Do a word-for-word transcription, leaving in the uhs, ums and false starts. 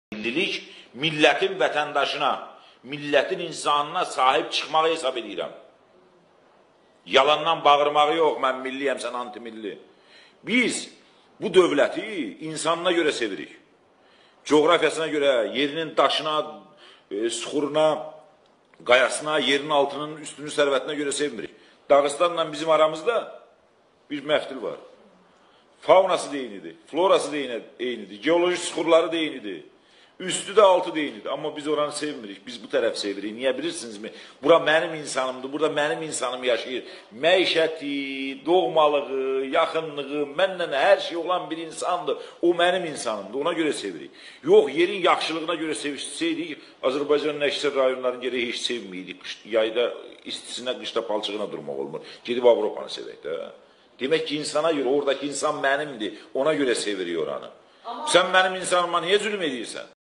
Millilik, millətin vətəndaşına, millətin insanına sahib çıxmağı hesab edirəm. Yalandan bağırmağı yox, mən milliyəm, sən antimilli. Biz bu dövləti insanına görə sevirik. Coğrafiyasına görə, yerinin daşına, e, suxuruna, qayasına, yerin altının üstünü sərvətinə görə sevmirik. Dağıstanla bizim aramızda bir məftil var. Faunası deyinidir, florası deyinidir, geoloji suxurları deyinidir. Üstü də altı deyildi. Amma biz oranı sevmirik. Biz bu tərəf sevirik. Niyə bilirsinizmi? Bura mənim insanımdır. Burada mənim insanım yaşayır. Məişəti, doğmalığı, yaxınlığı, mənlə hər şey olan bir insandır. O mənim insanımdır. Ona görə sevirik. Yox, yerin yaxşılığına görə sevsəydik, Azərbaycanın əksər rayonlarını gərək heç sevməydik. Yayda istisinə, qışda palçığına durmaq olmur. Gedib Avropanı sevək də. Demək ki, insana görə, oradakı insan mənimdir. Ona görə sevirik oranı. Sən mənim insanıma niyə zülm edirsən?